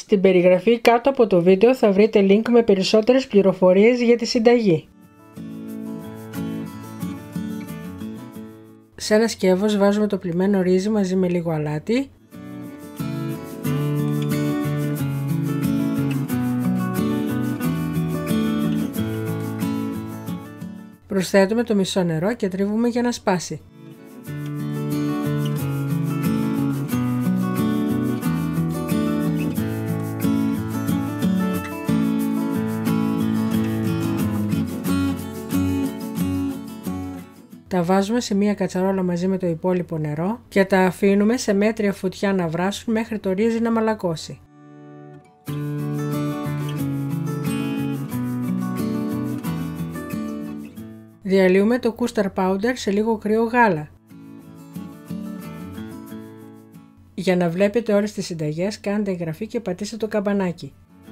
Στην περιγραφή κάτω από το βίντεο θα βρείτε link με περισσότερες πληροφορίες για τη συνταγή. Σε ένα σκεύος βάζουμε το πλυμμένο ρύζι μαζί με λίγο αλάτι. Προσθέτουμε το μισό νερό και τρίβουμε για να σπάσει. Τα βάζουμε σε μία κατσαρόλα μαζί με το υπόλοιπο νερό και τα αφήνουμε σε μέτρια φωτιά να βράσουν μέχρι το ρύζι να μαλακώσει. Διαλύουμε το custard powder σε λίγο κρύο γάλα. Για να βλέπετε όλες τις συνταγές κάντε εγγραφή και πατήστε το καμπανάκι.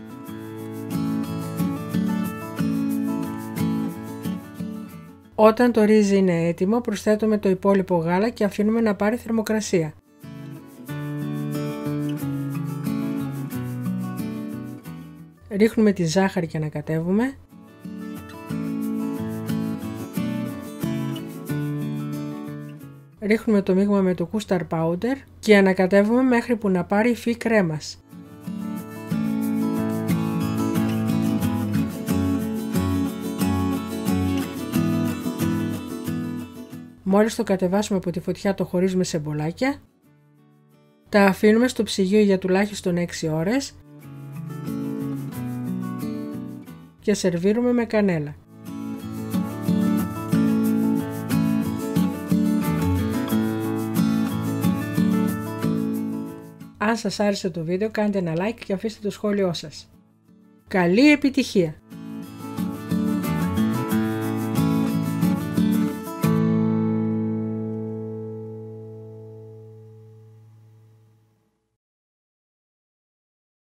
Όταν το ρύζι είναι έτοιμο, προσθέτουμε το υπόλοιπο γάλα και αφήνουμε να πάρει θερμοκρασία. Ρίχνουμε τη ζάχαρη και ανακατεύουμε. Ρίχνουμε το μείγμα με το custard powder και ανακατεύουμε μέχρι που να πάρει υφή κρέμας. Μόλις το κατεβάσουμε από τη φωτιά το χωρίζουμε σε μπολάκια. Τα αφήνουμε στο ψυγείο για τουλάχιστον 6 ώρες και σερβίρουμε με κανέλα. Αν σας άρεσε το βίντεο κάντε ένα like και αφήστε το σχόλιο σας. Καλή επιτυχία!